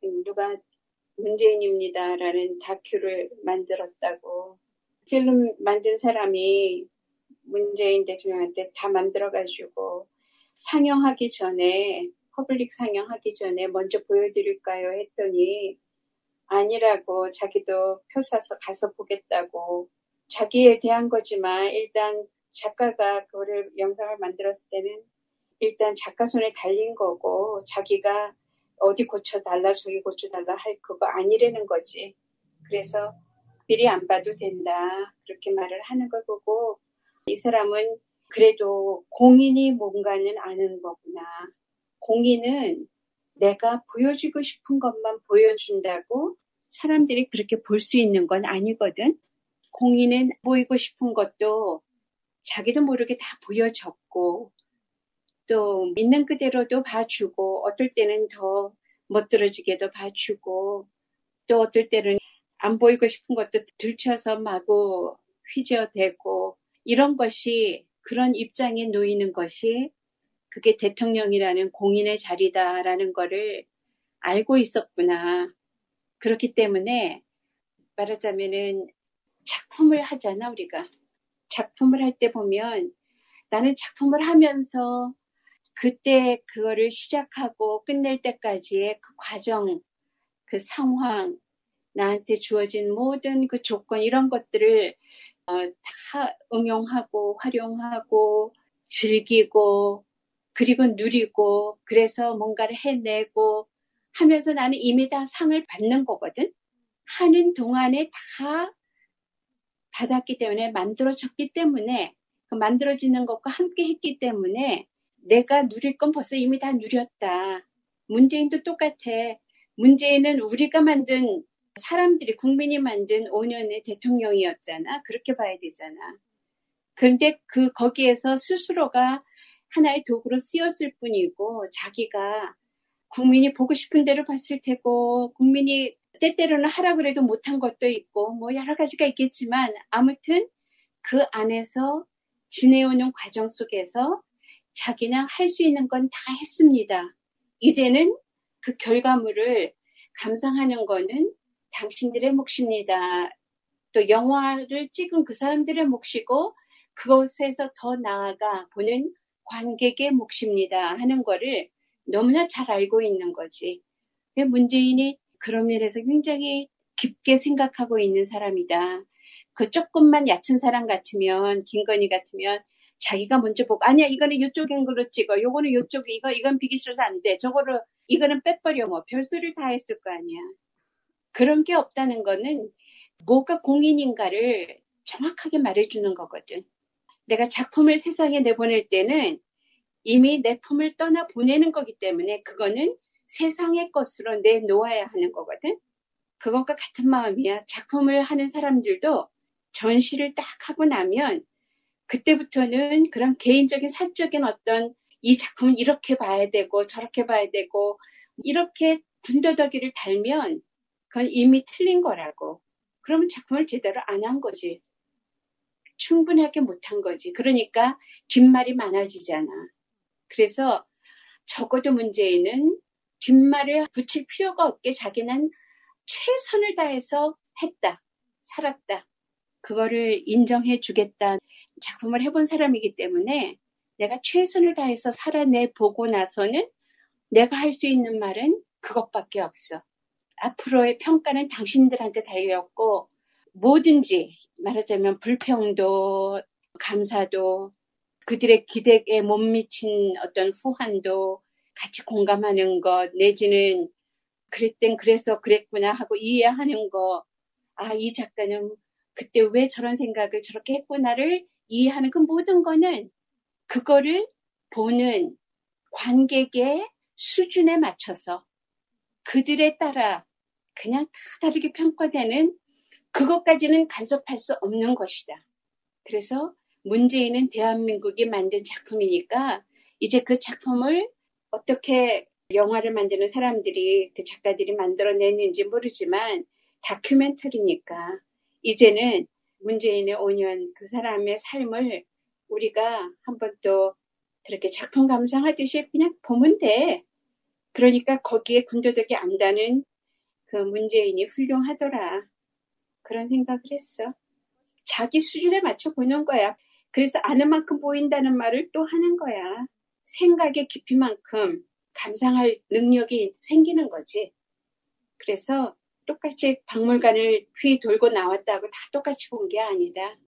누가 문재인입니다라는 다큐를 만들었다고. 필름 만든 사람이 문재인 대통령한테 다 만들어가지고 상영하기 전에, 퍼블릭 상영하기 전에 먼저 보여드릴까요? 했더니 아니라고, 자기도 표 사서 가서 보겠다고. 자기에 대한 거지만 일단 작가가 그거를 영상을 만들었을 때는 일단 작가 손에 달린 거고, 자기가 어디 고쳐달라 저기 고쳐달라 할 그거 아니라는 거지. 그래서 미리 안 봐도 된다 그렇게 말을 하는 걸 보고, 이 사람은 그래도 공인이 뭔가는 아는 거구나. 공인은 내가 보여주고 싶은 것만 보여준다고 사람들이 그렇게 볼 수 있는 건 아니거든. 공인은 보이고 싶은 것도 자기도 모르게 다 보여줬고, 또 있는 그대로도 봐주고, 어떨 때는 더 멋들어지게도 봐주고, 또 어떨 때는 안 보이고 싶은 것도 들춰서 마구 휘저대고, 이런 것이, 그런 입장에 놓이는 것이 그게 대통령이라는 공인의 자리다라는 거를 알고 있었구나. 그렇기 때문에 말하자면은 작품을 하잖아, 우리가. 작품을 할 때 보면 나는 작품을 하면서 그때 그거를 시작하고 끝낼 때까지의 그 과정, 그 상황, 나한테 주어진 모든 그 조건, 이런 것들을 다 응용하고 활용하고 즐기고 그리고 누리고, 그래서 뭔가를 해내고 하면서 나는 이미 다 상을 받는 거거든. 하는 동안에 다 받았기 때문에, 만들어졌기 때문에, 그 만들어지는 것과 함께 했기 때문에 내가 누릴 건 벌써 이미 다 누렸다. 문재인도 똑같아. 문재인은 우리가 만든, 사람들이, 국민이 만든 5년의 대통령이었잖아. 그렇게 봐야 되잖아. 그런데 거기에서 스스로가 하나의 도구로 쓰였을 뿐이고, 자기가 국민이 보고 싶은 대로 봤을 테고, 국민이 때때로는 하라 그래도 못한 것도 있고, 뭐 여러 가지가 있겠지만, 아무튼 그 안에서 지내오는 과정 속에서 자기는 할 수 있는 건 다 했습니다. 이제는 그 결과물을 감상하는 거는 당신들의 몫입니다. 또 영화를 찍은 그 사람들의 몫이고, 그것에서 더 나아가 보는 관객의 몫입니다 하는 거를 너무나 잘 알고 있는 거지. 문재인이 그런 면에서 굉장히 깊게 생각하고 있는 사람이다. 그 조금만 얕은 사람 같으면, 김건희 같으면 자기가 먼저 보고, 아니야 이거는 이쪽 앵글로 찍어, 요거는 요쪽에, 이건 비기 싫어서 안 돼, 저거를 이거는 빼버려, 뭐 별소리를 다 했을 거 아니야. 그런 게 없다는 거는 뭐가 공인인가를 정확하게 말해주는 거거든. 내가 작품을 세상에 내보낼 때는 이미 내 품을 떠나 보내는 거기 때문에 그거는 세상의 것으로 내놓아야 하는 거거든. 그것과 같은 마음이야. 작품을 하는 사람들도 전시를 딱 하고 나면 그때부터는 그런 개인적인 사적인 어떤, 이 작품은 이렇게 봐야 되고 저렇게 봐야 되고 이렇게 군더더기를 달면 그건 이미 틀린 거라고. 그러면 작품을 제대로 안 한 거지. 충분하게 못한 거지. 그러니까 뒷말이 많아지잖아. 그래서 적어도 문재인은 뒷말을 붙일 필요가 없게 자기는 최선을 다해서 했다, 살았다, 그거를 인정해 주겠다 작품을 해본 사람이기 때문에, 내가 최선을 다해서 살아내보고 나서는 내가 할 수 있는 말은 그것밖에 없어. 앞으로의 평가는 당신들한테 달렸고, 뭐든지 말하자면 불평도 감사도 그들의 기대에 못 미친 어떤 후환도 같이 공감하는 것, 내지는 그랬땐 그래서 그랬구나 하고 이해하는 거, 아, 이 작가는 그때 왜 저런 생각을 저렇게 했구나를 이해하는 그 모든 거는 그거를 보는 관객의 수준에 맞춰서 그들에 따라 그냥 다 다르게 평가되는, 그것까지는 간섭할 수 없는 것이다. 그래서 문재인은 대한민국이 만든 작품이니까 이제 그 작품을 어떻게 영화를 만드는 사람들이, 그 작가들이 만들어냈는지 모르지만 다큐멘터리니까 이제는 문재인의 5년 그 사람의 삶을 우리가 한번 또 그렇게 작품 감상하듯이 그냥 보면 돼. 그러니까 거기에 군더더기 안 가는 그 문재인이 훌륭하더라. 그런 생각을 했어. 자기 수준에 맞춰 보는 거야. 그래서 아는 만큼 보인다는 말을 또 하는 거야. 생각의 깊이만큼 감상할 능력이 생기는 거지. 그래서 똑같이 박물관을 휘 돌고 나왔다고 다 똑같이 본 게 아니다.